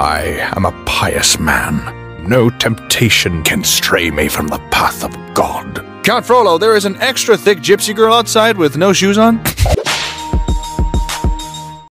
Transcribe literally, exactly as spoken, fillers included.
I am a pious man. No temptation can stray me from the path of God. Count Frollo, there is an extra thick gypsy girl outside with no shoes on.